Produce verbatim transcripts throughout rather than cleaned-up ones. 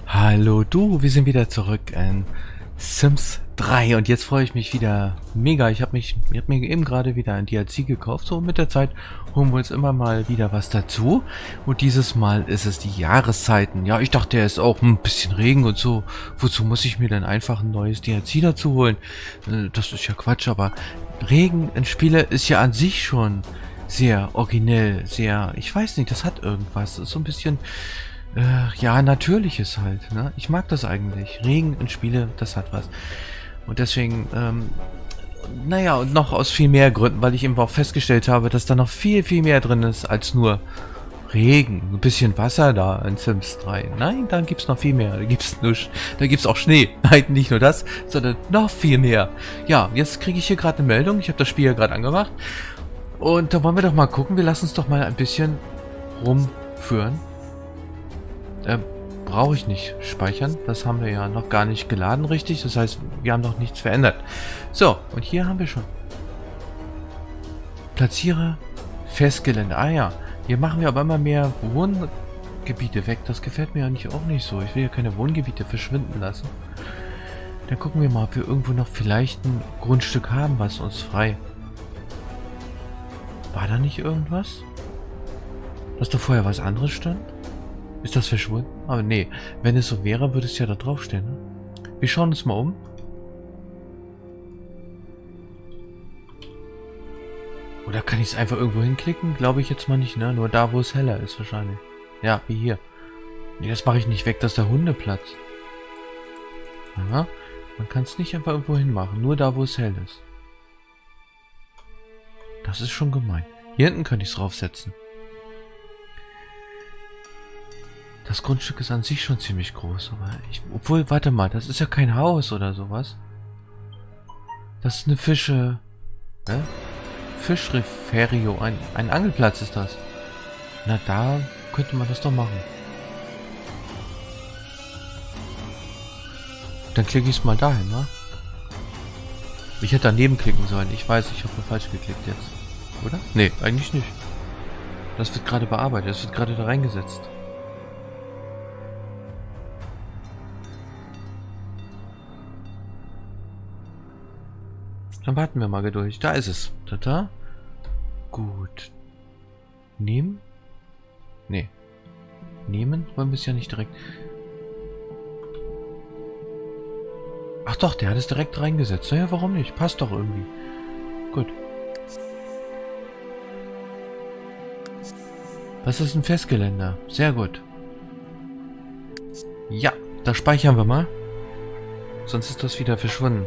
Hallo du, wir sind wieder zurück in Sims drei und jetzt freue ich mich wieder mega. Ich habe mich, ich hab mir eben gerade wieder ein D L C gekauft. So mit der Zeit holen wir uns immer mal wieder was dazu. Und dieses Mal ist es die Jahreszeiten. Ja, ich dachte, er ist auch ein bisschen Regen und so. Wozu muss ich mir denn einfach ein neues D L C dazu holen? Das ist ja Quatsch, aber Regen in Spiele ist ja an sich schon sehr originell, sehr, ich weiß nicht, das hat irgendwas. Das ist so ein bisschen... Äh, ja, natürliches halt, ne? Ich mag das eigentlich. Regen in Spiele, das hat was. Und deswegen, ähm, naja, und noch aus viel mehr Gründen, weil ich eben auch festgestellt habe, dass da noch viel, viel mehr drin ist als nur Regen. Ein bisschen Wasser da in Sims drei. Nein, da gibt's noch viel mehr. Da gibt's nur, da gibt's auch Schnee. Nein, nicht nur das, sondern noch viel mehr. Ja, jetzt kriege ich hier gerade eine Meldung. Ich habe das Spiel ja gerade angemacht. Und da wollen wir doch mal gucken. Wir lassen uns doch mal ein bisschen rumführen. Äh, brauche ich nicht speichern. Das haben wir ja noch gar nicht geladen, richtig. Das heißt, wir haben noch nichts verändert. So, und hier haben wir schon. Platziere Festgelände. Ah ja, hier machen wir aber immer mehr Wohngebiete weg. Das gefällt mir eigentlich auch nicht so. Ich will ja keine Wohngebiete verschwinden lassen. Dann gucken wir mal, ob wir irgendwo noch vielleicht ein Grundstück haben, was uns frei... War da nicht irgendwas? Dass da vorher was anderes stand? Ist das verschwunden? Aber nee, wenn es so wäre, würde es ja da draufstehen. Ne? Wir schauen uns mal um. Oder kann ich es einfach irgendwo hinklicken? Glaube ich jetzt mal nicht, ne? Nur da, wo es heller ist wahrscheinlich. Ja, wie hier. Nee, das mache ich nicht weg, das ist der Hundeplatz. Aha. Man kann es nicht einfach irgendwo hinmachen, nur da, wo es hell ist. Das ist schon gemein. Hier hinten könnte ich es draufsetzen. Das Grundstück ist an sich schon ziemlich groß, aber ich... Obwohl, warte mal, das ist ja kein Haus oder sowas. Das ist eine Fische... Ne? Fischreferio, ein, ein Angelplatz ist das. Na, da könnte man das doch machen. Dann klicke ich es mal dahin, ne? Ich hätte daneben klicken sollen. Ich weiß, ich habe nur falsch geklickt jetzt. Oder? Nee, eigentlich nicht. Das wird gerade bearbeitet, das wird gerade da reingesetzt. Dann warten wir mal geduldig. Da ist es. Da, da. Gut. Nehmen? Nee. Nehmen wollen wir es ja nicht direkt. Ach doch, der hat es direkt reingesetzt. Naja, warum nicht? Passt doch irgendwie. Gut. Das ist ein Festgeländer. Sehr gut. Ja, da speichern wir mal. Sonst ist das wieder verschwunden.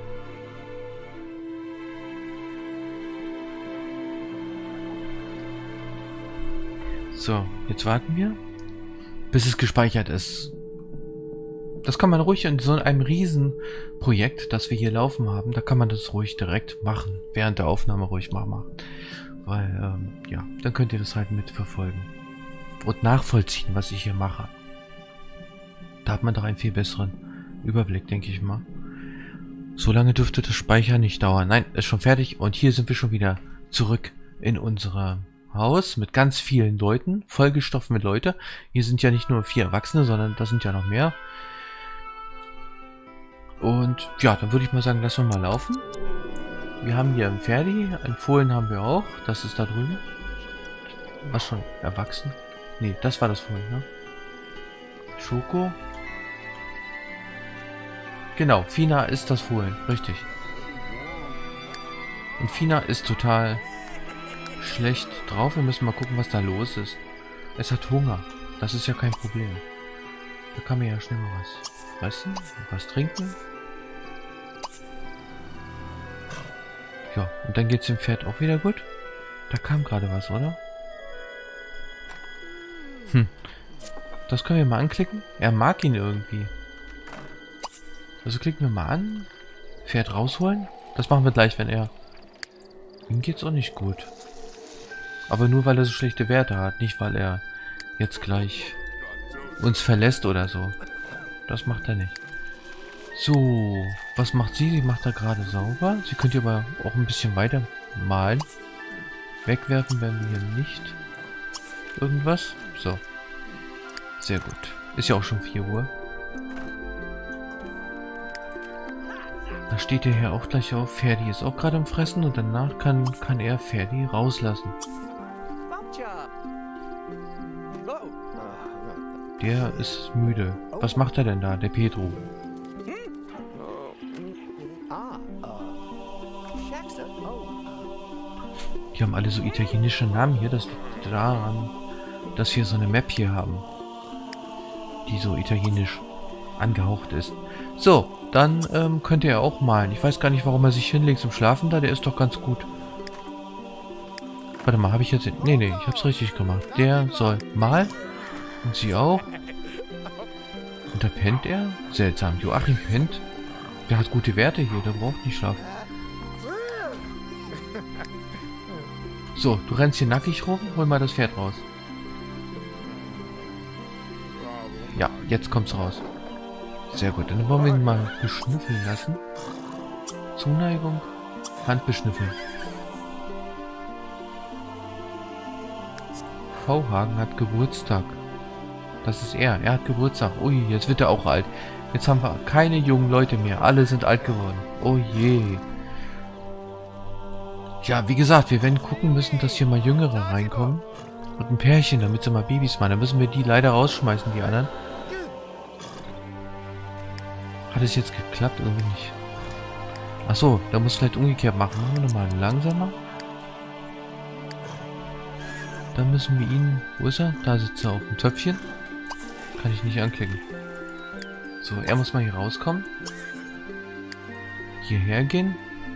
So, jetzt warten wir, bis es gespeichert ist. Das kann man ruhig in so einem Riesenprojekt, das wir hier laufen haben, da kann man das ruhig direkt machen. Während der Aufnahme ruhig mal machen. Weil, ähm, ja, dann könnt ihr das halt mitverfolgen. Und nachvollziehen, was ich hier mache. Da hat man doch einen viel besseren Überblick, denke ich mal. So lange dürfte das Speichern nicht dauern. Nein, ist schon fertig. Und hier sind wir schon wieder zurück in unserer... Haus mit ganz vielen Leuten, vollgestopft mit Leute. Hier sind ja nicht nur vier Erwachsene, sondern da sind ja noch mehr. Und ja, dann würde ich mal sagen, lassen wir mal laufen. Wir haben hier ein Pferdi, ein Fohlen haben wir auch. Das ist da drüben. Was schon? Erwachsen? Nee, das war das Fohlen, ne? Schoko. Genau, Fina ist das Fohlen, richtig. Und Fina ist total... schlecht drauf. Wir müssen mal gucken, was da los ist. Es hat Hunger. Das ist ja kein Problem. Da kann man ja schnell mal was fressen, was trinken. Ja, und dann geht es dem Pferd auch wieder gut. Da kam gerade was, oder? Hm. Das können wir mal anklicken. Er mag ihn irgendwie. Also klicken wir mal an. Pferd rausholen. Das machen wir gleich, wenn er... Ihm geht's auch nicht gut. Aber nur, weil er so schlechte Werte hat. Nicht, weil er jetzt gleich uns verlässt oder so. Das macht er nicht. So, was macht sie? Sie macht da gerade sauber. Sie könnte aber auch ein bisschen weiter malen. Wegwerfen werden wir hier nicht. Irgendwas. So. Sehr gut. Ist ja auch schon vier Uhr. Da steht der Herr auch gleich auf. Ferdi ist auch gerade am Fressen und danach kann, kann er Ferdi rauslassen. Der ist müde. Was macht er denn da, der Pedro? Die haben alle so italienische Namen hier. Das liegt daran, dass wir so eine Map hier haben, die so italienisch angehaucht ist. So, dann ähm, könnte er auch malen. Ich weiß gar nicht, warum er sich hinlegt zum Schlafen da. Der ist doch ganz gut. Warte mal, habe ich jetzt... Nee, nee, ich habe es richtig gemacht. Der soll malen. Und sie auch. Und da pennt er? Seltsam. Joachim pennt. Der hat gute Werte hier. Der braucht nicht schlafen. So, du rennst hier nackig rum. Hol mal das Pferd raus. Ja, jetzt kommt's raus. Sehr gut. Dann wollen wir ihn mal beschnüffeln lassen. Zuneigung. Hand beschnüffeln. V-Hagen hat Geburtstag. Das ist er. Er hat Geburtstag. Ui, jetzt wird er auch alt. Jetzt haben wir keine jungen Leute mehr. Alle sind alt geworden. Oh je. Ja, wie gesagt, wir werden gucken müssen, dass hier mal Jüngere reinkommen. Und ein Pärchen, damit sie mal Babys machen. Dann müssen wir die leider rausschmeißen, die anderen. Hat es jetzt geklappt? Irgendwie nicht. Achso, da muss vielleicht umgekehrt machen. Machen wir nochmal langsamer. Dann müssen wir ihn... Wo ist er? Da sitzt er auf dem Töpfchen. Kann ich nicht anklicken. So, er muss mal hier rauskommen. Hierher gehen.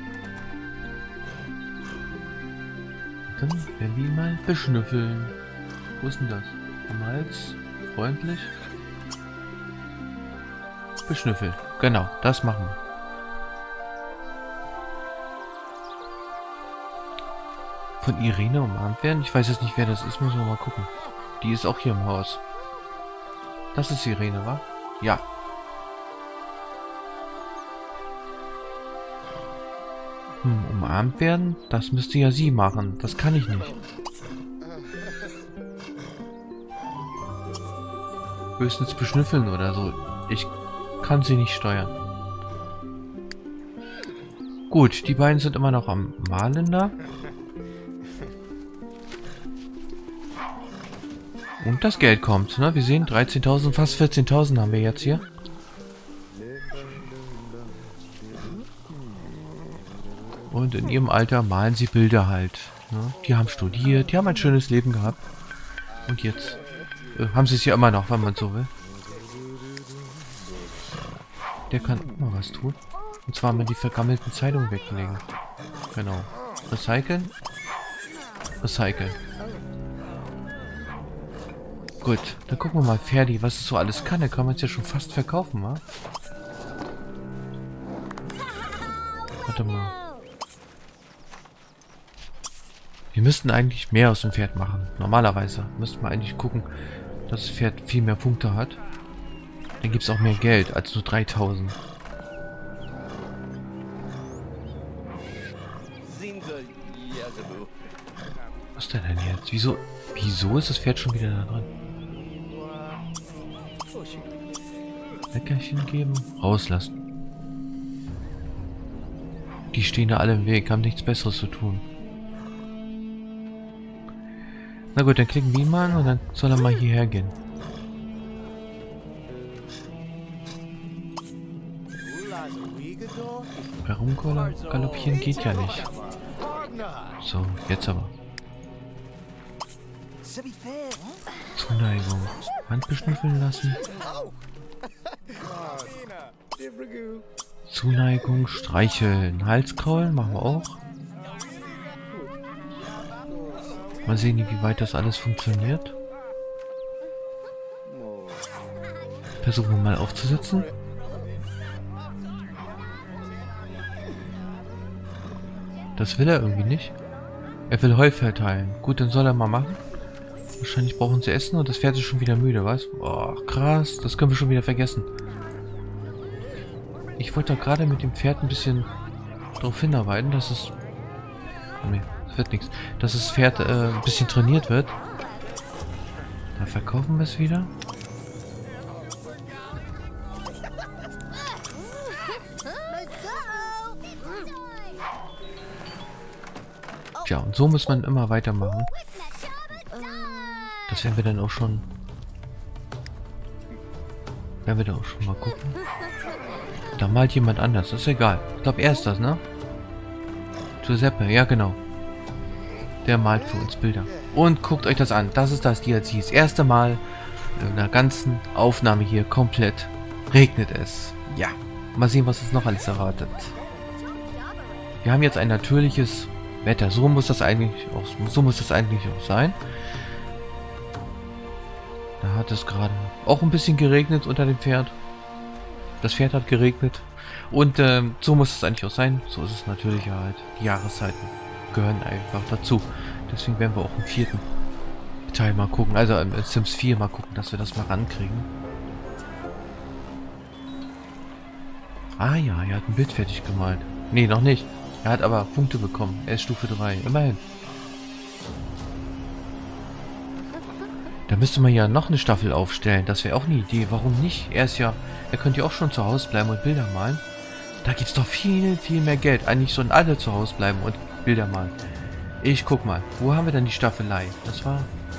Dann werden wir ihn mal beschnüffeln. Wo ist denn das? Am Hals. Freundlich. Beschnüffeln. Genau, das machen wir. Von Irene umarmt werden? Ich weiß jetzt nicht, wer das ist. Müssen wir mal gucken. Die ist auch hier im Haus. Das ist Irene, wa? Ja. Hm, umarmt werden? Das müsste ja sie machen. Das kann ich nicht. Höchstens beschnüffeln oder so. Ich kann sie nicht steuern. Gut, die beiden sind immer noch am Malen da. Und das Geld kommt, ne? Wir sehen dreizehntausend, fast vierzehntausend haben wir jetzt hier. Und in ihrem Alter malen sie Bilder halt. Ne? Die haben studiert, die haben ein schönes Leben gehabt. Und jetzt äh, haben sie es ja immer noch, wenn man so will. Der kann auch mal was tun. Und zwar mal die vergammelten Zeitungen weglegen. Genau. Recyceln. Recyceln. Gut, dann gucken wir mal Ferdi, was es so alles kann. Da kann man es ja schon fast verkaufen, wa? Warte mal. Wir müssten eigentlich mehr aus dem Pferd machen. Normalerweise müssten wir eigentlich gucken, dass das Pferd viel mehr Punkte hat. Dann gibt es auch mehr Geld als nur dreitausend. Was ist denn denn jetzt? Wieso, wieso ist das Pferd schon wieder da drin? Leckerchen geben, rauslassen. Die stehen da alle im Weg, haben nichts Besseres zu tun. Na gut, dann klicken wir ihn mal an und dann soll er mal hierher gehen. Herumgaloppieren geht ja nicht. So, jetzt aber. Zuneigung. Hand beschnüffeln lassen. Zuneigung, streicheln. Halskraulen machen wir auch. Mal sehen, wie weit das alles funktioniert. Versuchen wir mal aufzusetzen. Das will er irgendwie nicht. Er will Heu verteilen. Gut, dann soll er mal machen. Wahrscheinlich brauchen sie Essen und das Pferd ist schon wieder müde, was? Boah, krass. Das können wir schon wieder vergessen. Ich wollte da gerade mit dem Pferd ein bisschen darauf hinarbeiten, dass es... Nee, das wird nichts. Dass das Pferd äh, ein bisschen trainiert wird. Da verkaufen wir es wieder. Tja, und so muss man immer weitermachen. Das werden wir dann auch schon... Werden wir da auch schon mal gucken. Da malt jemand anders, das ist egal. Ich glaube, er ist das, ne? Giuseppe, ja genau. Der malt für uns Bilder. Und guckt euch das an. Das ist das D L C. Das erste Mal in der ganzen Aufnahme hier komplett regnet es. Ja. Mal sehen, was uns noch alles erwartet. Wir haben jetzt ein natürliches Wetter. So muss das eigentlich auch, so muss das eigentlich auch sein. Da hat es gerade auch ein bisschen geregnet unter dem Pferd. Das Pferd hat geregnet. Und ähm, so muss es eigentlich auch sein. So ist es natürlich halt. Die Jahreszeiten gehören einfach dazu. Deswegen werden wir auch im vierten Teil mal gucken. Also im Sims vier mal gucken, dass wir das mal rankriegen. Ah ja, er hat ein Bild fertig gemalt. Nee, noch nicht. Er hat aber Punkte bekommen. Er ist Stufe drei. Immerhin. Da müsste man ja noch eine Staffel aufstellen. Das wäre auch eine Idee. Warum nicht? Er ist ja... Er könnte ja auch schon zu Hause bleiben und Bilder malen. Da gibt es doch viel, viel mehr Geld. Eigentlich sollen alle zu Hause bleiben und Bilder malen. Ich guck mal. Wo haben wir denn die Staffelei? Das war...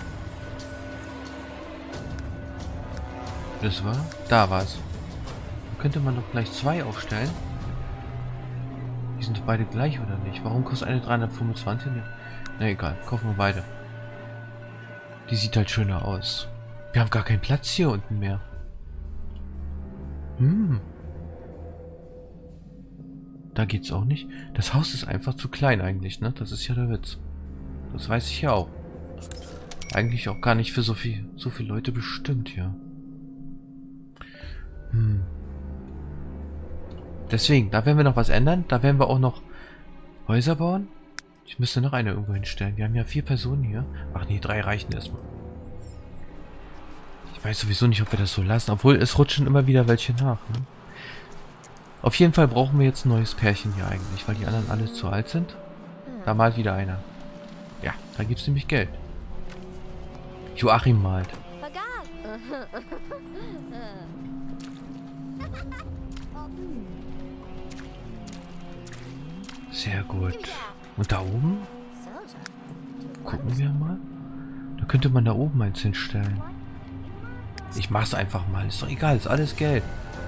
Das war... Da war es. Da könnte man doch gleich zwei aufstellen. Die sind doch beide gleich, oder nicht? Warum kostet eine dreihundertfünfundzwanzig? Na egal. Kaufen wir beide. Die sieht halt schöner aus. Wir haben gar keinen Platz hier unten mehr. Hm. Da geht's auch nicht. Das Haus ist einfach zu klein eigentlich, ne? Das ist ja der Witz. Das weiß ich ja auch. Eigentlich auch gar nicht für so viel, so viele Leute bestimmt, ja. Hm. Deswegen, da werden wir noch was ändern. Da werden wir auch noch Häuser bauen. Ich müsste noch eine irgendwo hinstellen. Wir haben ja vier Personen hier. Ach nee, drei reichen erstmal. Ich weiß sowieso nicht, ob wir das so lassen. Obwohl, es rutschen immer wieder welche nach. Ne? Auf jeden Fall brauchen wir jetzt ein neues Pärchen hier eigentlich, weil die anderen alle zu alt sind. Da malt wieder einer. Ja, da gibt es nämlich Geld. Joachim malt. Sehr gut. Und da oben? Gucken wir mal. Da könnte man da oben eins hinstellen. Ich mach's einfach mal. Ist doch egal, ist alles Geld.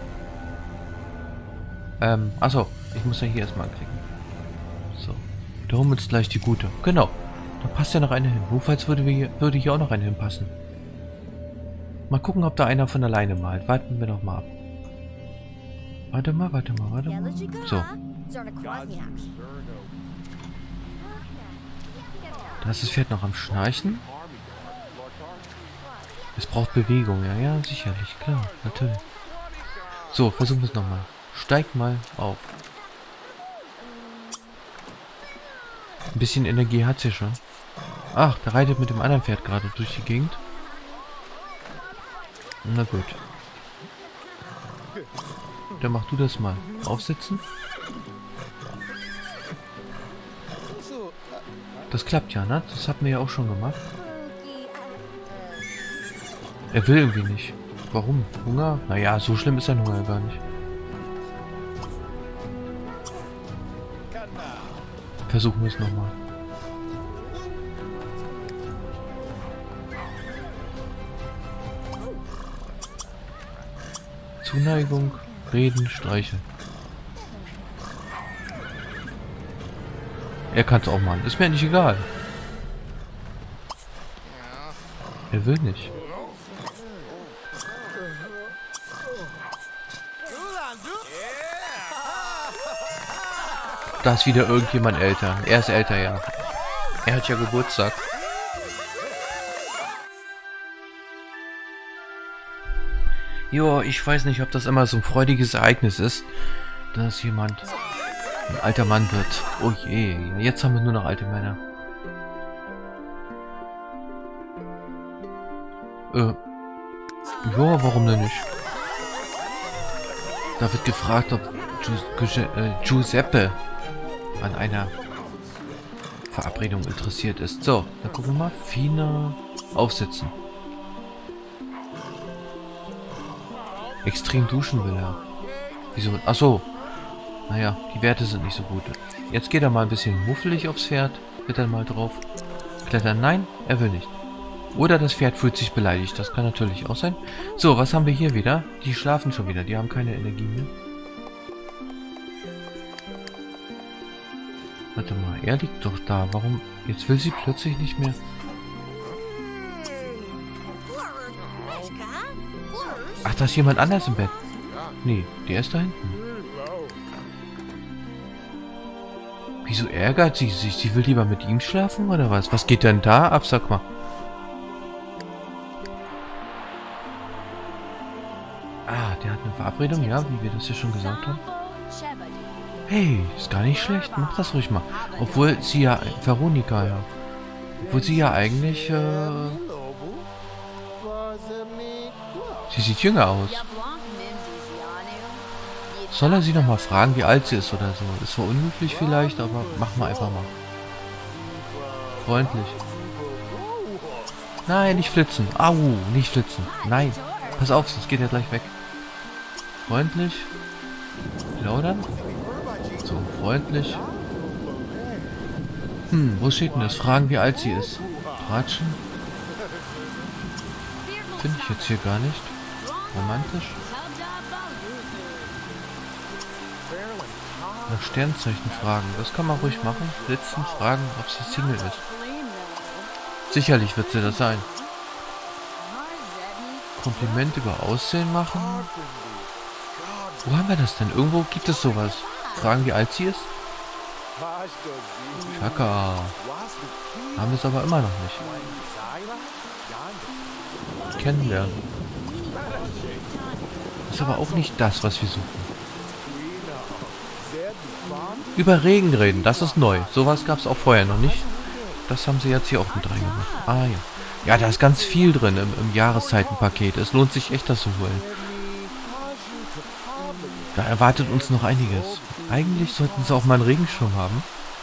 Ähm, achso. Ich muss ja hier erstmal anklicken. So. Da oben ist gleich die gute. Genau. Da passt ja noch eine hin. Notfalls würde, wir, würde hier auch noch eine hinpassen. Mal gucken, ob da einer von alleine malt. Warten wir doch mal ab. Warte mal, warte mal, warte mal. So. Da ist das Pferd noch am Schnarchen. Es braucht Bewegung, ja, ja, sicherlich, klar, natürlich. So, versuchen wir es nochmal. Steigt mal auf. Ein bisschen Energie hat sie schon. Ach, der reitet mit dem anderen Pferd gerade durch die Gegend. Na gut. Dann mach du das mal. Aufsitzen. Das klappt ja, ne? Das hatten wir ja auch schon gemacht. Er will irgendwie nicht. Warum? Hunger? Naja, so schlimm ist sein Hunger gar nicht. Versuchen wir es nochmal. Zuneigung, reden, streicheln. Er kann es auch machen. Ist mir nicht egal. Er will nicht. Da ist wieder irgendjemand älter. Er ist älter, ja. Er hat ja Geburtstag. Jo, ich weiß nicht, ob das immer so ein freudiges Ereignis ist, dass jemand ein alter Mann wird. Oh je, jetzt haben wir nur noch alte Männer. Äh. Ja, warum denn nicht? Da wird gefragt, ob Gius äh, Giuseppe an einer Verabredung interessiert ist. So, dann gucken wir mal. Fina aufsitzen. Extrem duschen will er. Wieso? Achso. Naja, die Werte sind nicht so gut. Jetzt geht er mal ein bisschen muffelig aufs Pferd. Klettern mal drauf. Klettern, nein, er will nicht. Oder das Pferd fühlt sich beleidigt, das kann natürlich auch sein. So, was haben wir hier wieder? Die schlafen schon wieder, die haben keine Energie mehr. Warte mal, er liegt doch da. Warum? Jetzt will sie plötzlich nicht mehr. Ach, da ist jemand anders im Bett. Nee, der ist da hinten. Wieso ärgert sie sich? Sie will lieber mit ihm schlafen oder was? Was geht denn da ab? Sag mal. Ah, der hat eine Verabredung, ja, wie wir das ja schon gesagt haben. Hey, ist gar nicht schlecht. Mach das ruhig mal. Obwohl sie ja... Veronika, ja. Obwohl sie ja eigentlich... Äh, sie sieht jünger aus. Soll er sie noch mal fragen, wie alt sie ist oder so? Ist zwar unmöglich vielleicht, aber mach mal einfach mal. Freundlich. Nein, nicht flitzen. Au, nicht flitzen. Nein. Pass auf, sonst geht er gleich weg. Freundlich. Plaudern. So, freundlich. Hm, wo steht denn das? Fragen, wie alt sie ist. Tratschen. Finde ich jetzt hier gar nicht. Romantisch. Nach Sternzeichen fragen. Das kann man ruhig machen. Sitzen, fragen, ob sie Single ist. Sicherlich wird sie das sein. Kompliment über Aussehen machen. Wo haben wir das denn? Irgendwo gibt es sowas. Fragen, wie alt sie ist? Chaka. Haben wir es aber immer noch nicht. Kennenlernen. Ist aber auch nicht das, was wir suchen. Über Regen reden, das ist neu. Sowas gab es auch vorher noch nicht. Das haben sie jetzt hier auch mit reingemacht. Ah ja. Ja, da ist ganz viel drin im, im Jahreszeitenpaket. Es lohnt sich echt, das zu holen. Da erwartet uns noch einiges. Eigentlich sollten sie auch mal einen Regenschirm haben.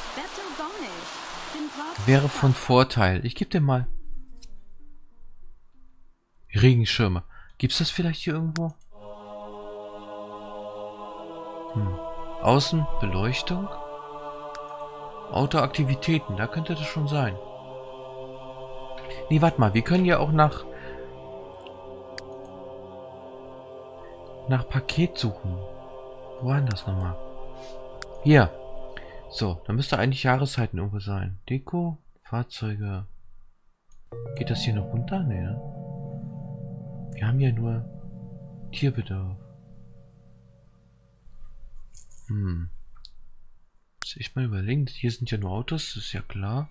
Wäre von Vorteil. Ich gebe dir mal Regenschirme. Gibt's das vielleicht hier irgendwo? Hm. Außen Beleuchtung. Autoaktivitäten, da könnte das schon sein. Nee, warte mal, wir können ja auch nach nach Paket suchen. Wo war denn das nochmal? Hier. So, da müsste eigentlich Jahreszeiten irgendwo sein. Deko, Fahrzeuge. Geht das hier noch runter? Nee, ne? Wir haben ja nur Tierbedarf. Hm. Muss ich mal überlegen. Hier sind ja nur Autos, das ist ja klar.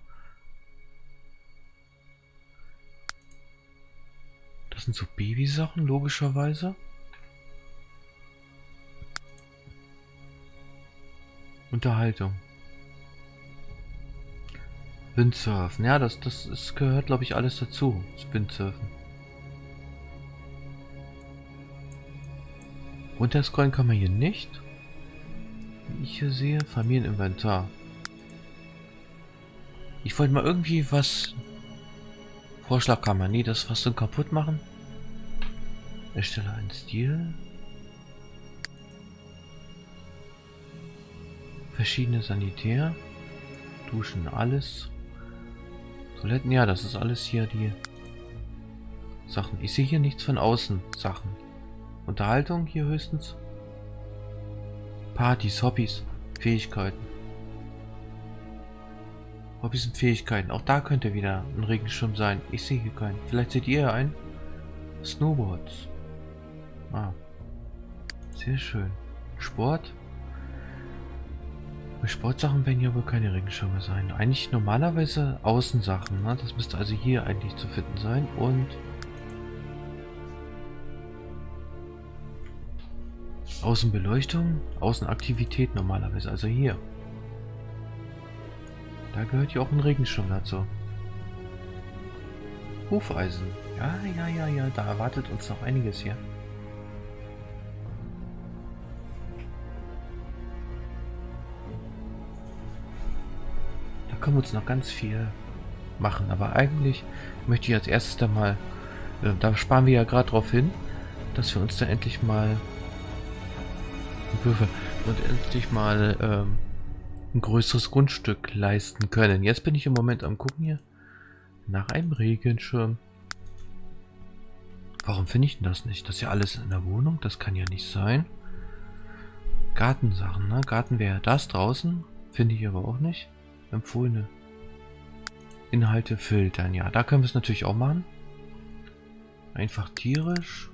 Das sind so Babysachen, logischerweise. Unterhaltung. Windsurfen. Ja, das, das ist, gehört, glaube ich, alles dazu. Das Windsurfen. Runterscrollen kann man hier nicht. Wie ich hier sehe, Familieninventar. Ich wollte mal irgendwie was... Vorschlagkammer. Nee, das was zum kaputt machen. Erstelle einen Stil. Verschiedene Sanitär. Duschen, alles. Toiletten, ja, das ist alles hier die Sachen. Ich sehe hier nichts von außen Sachen. Unterhaltung hier höchstens. Partys, Hobbys, Fähigkeiten. Hobbys und Fähigkeiten. Auch da könnte wieder ein Regenschirm sein. Ich sehe hier keinen. Vielleicht seht ihr einen. Snowboards. Ah. Sehr schön. Sport. Bei Sportsachen werden ja wohl keine Regenschirme sein. Eigentlich normalerweise Außensachen. Ne? Das müsste also hier eigentlich zu finden sein. Und Außenbeleuchtung, Außenaktivität normalerweise. Also hier. Da gehört ja auch ein Regenschirm dazu. Hufeisen. Ja, ja, ja, ja. Da erwartet uns noch einiges hier. Da können wir uns noch ganz viel machen. Aber eigentlich möchte ich als erstes dann mal... Äh, da sparen wir ja gerade drauf hin, dass wir uns dann endlich mal... Würfel. Und endlich mal... Ähm, ein größeres Grundstück leisten können. Jetzt bin ich im Moment am gucken hier nach einem Regenschirm. Warum finde ich denn das nicht? Das ist ja alles in der Wohnung. Das kann ja nicht sein. Gartensachen, ne? Garten wäre das draußen. Finde ich aber auch nicht. Empfohlene Inhalte filtern. Ja, da können wir es natürlich auch machen. Einfach tierisch.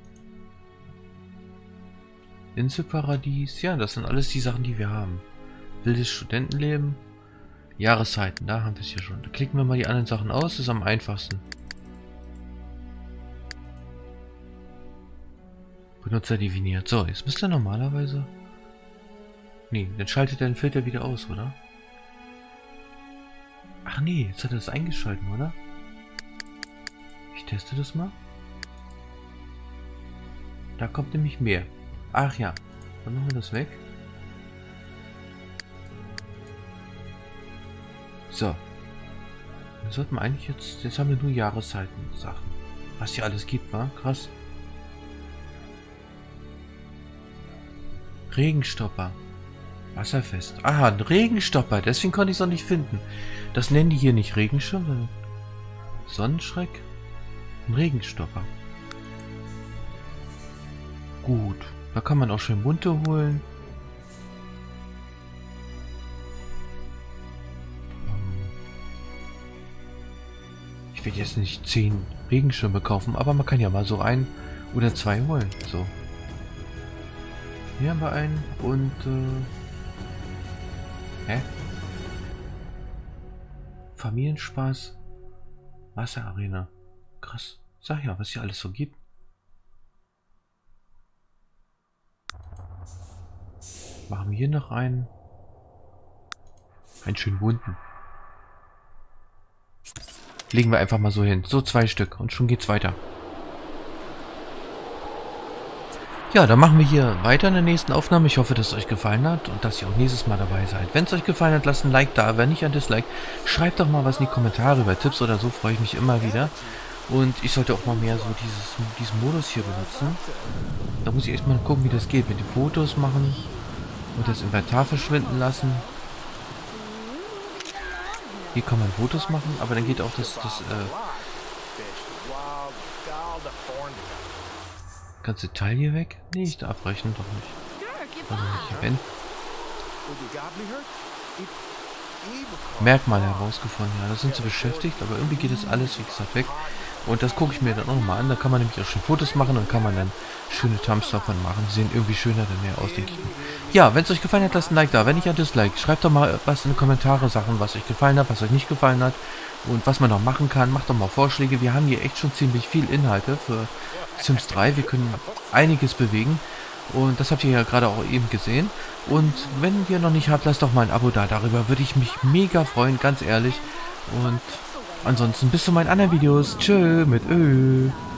Inselparadies. Ja, das sind alles die Sachen, die wir haben. Wildes Studentenleben. Jahreszeiten, da haben wir es hier schon. Da klicken wir mal die anderen Sachen aus. Das ist am einfachsten. Benutzer definiert. So, jetzt müsste er normalerweise... Nee, dann schaltet er den Filter wieder aus, oder? Ach nee, jetzt hat er das eingeschalten, oder? Ich teste das mal. Da kommt nämlich mehr. Ach ja, dann machen wir das weg. So. Dann sollten wir eigentlich jetzt... Jetzt haben wir nur Jahreszeiten-Sachen. Was hier alles gibt, wa? Krass. Regenstopper. Wasserfest. Aha, ein Regenstopper. Deswegen konnte ich es auch nicht finden. Das nennen die hier nicht Regenschirm, sondern Sonnenschreck. Ein Regenstopper. Gut. Da kann man auch schön bunte holen. Ich werde jetzt nicht zehn Regenschirme kaufen, aber man kann ja mal so ein oder zwei holen. So. Hier haben wir einen und äh, hä? Familienspaß. Wasserarena. Krass. Sag ja, was hier alles so gibt. Machen wir hier noch einen. Einen schönen bunten. Legen wir einfach mal so hin. So zwei Stück und schon geht's weiter. Ja, dann machen wir hier weiter in der nächsten Aufnahme. Ich hoffe, dass es euch gefallen hat und dass ihr auch nächstes Mal dabei seid. Wenn es euch gefallen hat, lasst ein Like da. Wenn nicht, ein Dislike. Schreibt doch mal was in die Kommentare über Tipps oder so. Freue ich mich immer wieder. Und ich sollte auch mal mehr so dieses, diesen Modus hier benutzen. Da muss ich echt mal gucken, wie das geht. Mit den Fotos machen und das Inventar verschwinden lassen. Hier kann man Fotos machen, aber dann geht auch das, das äh, ganze Teil hier weg. Nee, ich darf abbrechen, doch nicht. Also nicht Event. Merkmale herausgefunden. Ja, da sind sie beschäftigt, aber irgendwie geht das alles, wie gesagt, weg. Und das gucke ich mir dann auch nochmal an. Da kann man nämlich auch schon Fotos machen und kann man dann schöne Thumbs davon machen. Die sehen irgendwie schöner dann mehr aus, denke ich mir. Ja, wenn es euch gefallen hat, lasst ein Like da. Wenn nicht, ein Dislike. Schreibt doch mal was in die Kommentare, Sachen, was euch gefallen hat, was euch nicht gefallen hat. Und was man noch machen kann. Macht doch mal Vorschläge. Wir haben hier echt schon ziemlich viel Inhalte für Sims drei. Wir können einiges bewegen. Und das habt ihr ja gerade auch eben gesehen. Und wenn ihr noch nicht habt, lasst doch mal ein Abo da. Darüber würde ich mich mega freuen, ganz ehrlich. Und ansonsten bis zu meinen anderen Videos. Tschö mit Ö.